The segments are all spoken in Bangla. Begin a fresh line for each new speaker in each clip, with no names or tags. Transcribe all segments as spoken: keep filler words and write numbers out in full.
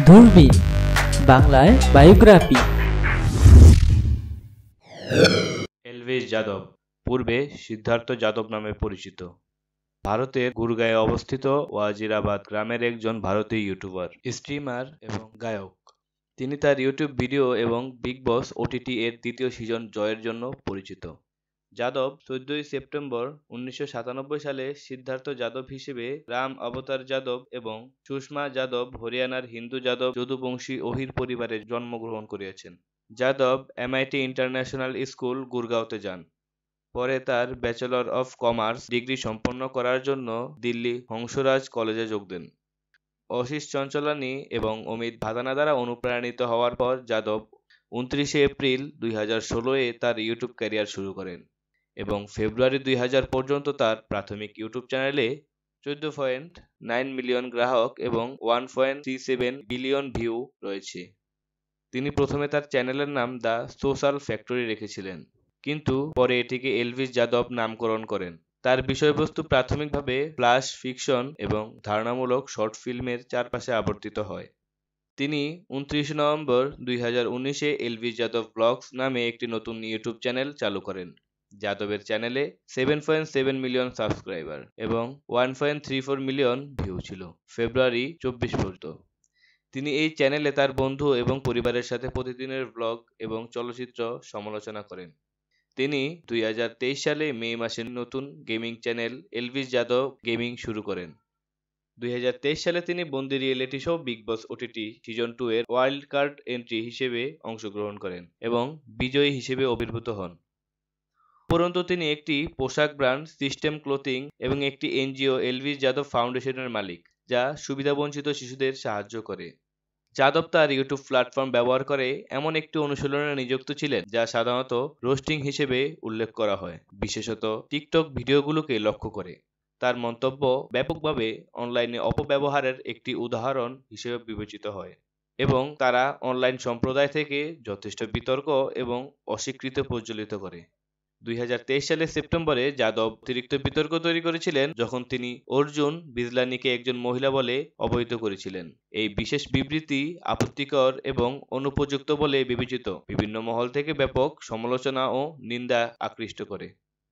দূরবীন বাংলায় বায়োগ্রাফি।
এলভিস যাদব, পূর্বে সিদ্ধার্থ যাদব নামে পরিচিত, ভারতের গুরগাঁয়ে অবস্থিত ওয়াজিরাবাদ গ্রামের একজন ভারতীয় ইউটিউবার, স্ট্রিমার এবং গায়ক। তিনি তার ইউটিউব ভিডিও এবং বিগ বস ওটিটি এর দ্বিতীয় সিজন জয়ের জন্য পরিচিত। যাদব চোদ্দই সেপ্টেম্বর উনিশশো সাতানব্বই সালে সিদ্ধার্থ যাদব হিসেবে রাম অবতার যাদব এবং সুষমা যাদব হরিয়ানার হিন্দু যাদব যদুবংশী ওহির পরিবারে জন্মগ্রহণ করিয়েছেন। যাদব এমআইটি ইন্টারন্যাশনাল স্কুল গুরগাঁওতে যান। পরে তার ব্যাচেলর অফ কমার্স ডিগ্রি সম্পন্ন করার জন্য দিল্লি হংসরাজ কলেজে যোগ দেন। আশিস চঞ্চলানী এবং অমিত ভাদানা দ্বারা অনুপ্রাণিত হওয়ার পর যাদব উনত্রিশে এপ্রিল দুই হাজার ষোলো এ তার ইউটিউব ক্যারিয়ার শুরু করেন এবং ফেব্রুয়ারি দুই হাজার পর্যন্ত তার প্রাথমিক ইউটিউব চ্যানেলে চোদ্দ পয়েন্ট নাইন মিলিয়ন গ্রাহক এবং one point three seven billion view রয়েছে। তিনি প্রথমে তার চ্যানেলের নাম দ্য সোশ্যাল ফ্যাক্টরি রেখেছিলেন, কিন্তু পরে এটিকে এলভিস যাদব নামকরণ করেন। তার বিষয়বস্তু প্রাথমিকভাবে ফ্ল্যাশ ফিকশন এবং ধারণামূলক শর্ট ফিল্মের চারপাশে আবর্তিত হয়। তিনি উনত্রিশে নভেম্বর দুই হাজার উনিশে এলভিস যাদব ব্লগস নামে একটি নতুন ইউটিউব চ্যানেল চালু করেন। যাদবের চ্যানেলে seven point seven million subscriber এবং one point three four million view ছিল ফেব্রুয়ারি চব্বিশ পর্যন্ত। তিনি এই চ্যানেলে তার বন্ধু এবং পরিবারের সাথে প্রতিদিনের ব্লগ এবং চলচ্চিত্র সমালোচনা করেন। তিনি দুই হাজার তেইশ সালে মে মাসে নতুন gaming channel Elvish Yadav gaming শুরু করেন। দুই হাজার তেইশ সালে তিনি বন্দি reality show Bigg Boss OTT season two এর ওয়াইল্ড কার্ড এন্ট্রি হিসেবে অংশগ্রহণ করেন এবং বিজয়ী হিসেবে আবির্ভূত হন। উপরন্তু তিনি একটি পোশাক ব্র্যান্ড সিস্টেম ক্লোথিং এবং একটি এনজিও এলভিস যাদব ফাউন্ডেশনের মালিক, যা সুবিধাবঞ্চিত শিশুদের সাহায্য করে। যাদব তার ইউটিউব প্ল্যাটফর্ম ব্যবহার করে এমন একটি অনুশীলনে নিযুক্ত ছিলেন যা সাধারণত রোস্টিং হিসেবে উল্লেখ করা হয়, বিশেষত টিকটক ভিডিওগুলোকে লক্ষ্য করে। তার মন্তব্য ব্যাপকভাবে অনলাইনে অপব্যবহারের একটি উদাহরণ হিসেবে বিবেচিত হয় এবং তারা অনলাইন সম্প্রদায় থেকে যথেষ্ট বিতর্ক এবং অস্বীকৃতি প্রজ্বলিত করে। দুই হাজার তেইশ সালের সেপ্টেম্বরে যাদব অতিরিক্ত বিতর্ক তৈরি করেছিলেন যখন তিনি অর্জুন বিজলানিকে একজন মহিলা বলে অবহিত করেছিলেন। এই বিশেষ বিবৃতি আপত্তিকর এবং অনুপযুক্ত বলে বিবেচিত বিভিন্ন মহল থেকে ব্যাপক সমালোচনা ও নিন্দা আকৃষ্ট করে।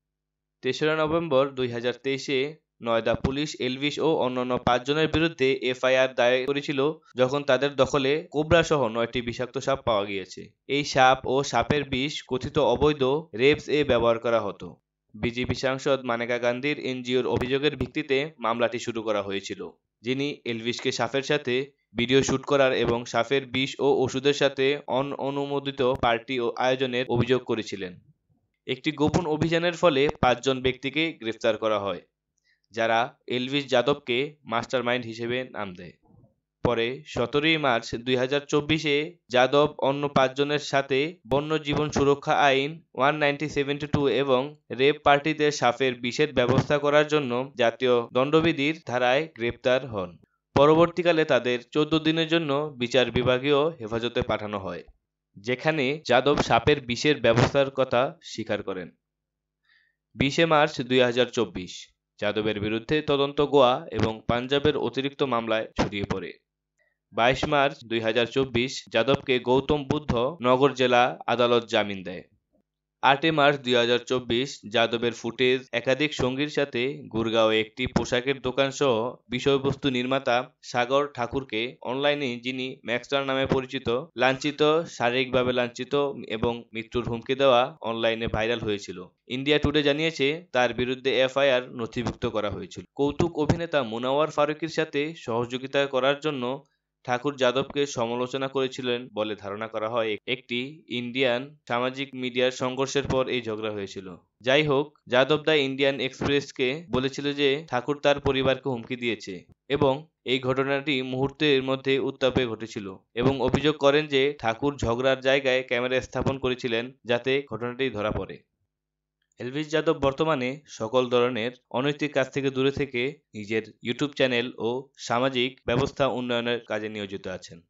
তেসরা নভেম্বর দুই হাজার তেইশে নয়ডা পুলিশ এলভিস ও অন্যান্য পাঁচজনের বিরুদ্ধে এফআইআর দায়ের করেছিল যখন তাদের দখলে কোবরা সহ নয়টি বিষাক্ত সাপ পাওয়া গিয়েছে। এই সাপ ও সাপের বিষ কথিত অবৈধ রেবস এ ব্যবহার করা হতো। বিজেপি সাংসদ মানেকা গান্ধীর এনজিওর অভিযোগের ভিত্তিতে মামলাটি শুরু করা হয়েছিল, যিনি এলভিসকে সাপের সাথে ভিডিও শুট করার এবং সাপের বিষ ও ওষুধের সাথে অননুমোদিত পার্টি ও আয়োজনের অভিযোগ করেছিলেন। একটি গোপন অভিযানের ফলে পাঁচজন ব্যক্তিকে গ্রেফতার করা হয়, যারা এলভিস যাদবকে মাস্টারমাইন্ড হিসেবে নাম দেয়। পরে সতেরোই মার্চ দুই হাজার চব্বিশে যাদব অন্য পাঁচজনের সাথে বন্য জীবন সুরক্ষা আইন ওয়ান নাইনটি সেভেন্টি টু এবং রেপ পার্টিতে সাপের বিষের ব্যবস্থা করার জন্য জাতীয় দণ্ডবিধির ধারায় গ্রেপ্তার হন। পরবর্তীকালে তাদের চোদ্দ দিনের জন্য বিচার বিভাগীয় হেফাজতে পাঠানো হয়, যেখানে যাদব সাপের বিষের ব্যবস্থার কথা স্বীকার করেন। বিশে মার্চ দুই হাজার চব্বিশ যাদবের বিরুদ্ধে তদন্ত গোয়া এবং পাঞ্জাবের অতিরিক্ত মামলায় ছড়িয়ে পড়ে। বাইশ মার্চ দুই হাজার চব্বিশ যাদবকে গৌতম বুদ্ধ নগর জেলা আদালত জামিন দেয়। আটই মার্চ দুই হাজার চব্বিশ যাদবের ফুটেজ একাধিক সঙ্গীর সাথে গুরগাঁও একটি পোশাকের দোকান সহ বিষয়বস্তু নির্মাতা সাগর ঠাকুরকে অনলাইনে, যিনি ম্যাক্সটার নামে পরিচিত, লাঞ্ছিত, শারীরিকভাবে লাঞ্ছিত এবং মৃত্যুর হুমকি দেওয়া অনলাইনে ভাইরাল হয়েছিল। ইন্ডিয়া টুডে জানিয়েছে তার বিরুদ্ধে এফআইআর নথিভুক্ত করা হয়েছিল। কৌতুক অভিনেতা মুনাওয়ার ফারুকীর সাথে সহযোগিতা করার জন্য ঠাকুর যাদবকে সমালোচনা করেছিলেন বলে ধারণা করা হয়। একটি ইন্ডিয়ান সামাজিক মিডিয়ার সংঘর্ষের পর এই ঝগড়া হয়েছিল। যাই হোক, যাদব দ্য ইন্ডিয়ান এক্সপ্রেসকে বলেছিল যে ঠাকুর তার পরিবারকে হুমকি দিয়েছে এবং এই ঘটনাটি মুহূর্তের মধ্যে উত্তাপে ঘটেছিল এবং অভিযোগ করেন যে ঠাকুর ঝগড়ার জায়গায় ক্যামেরা স্থাপন করেছিলেন যাতে ঘটনাটি ধরা পড়ে। এলভিস যাদব বর্তমানে সকল ধরনের অনৈতিক কাজ থেকে দূরে থেকে নিজের ইউটিউব চ্যানেল ও সামাজিক ব্যবস্থা উন্নয়নের কাজে নিয়োজিত আছেন।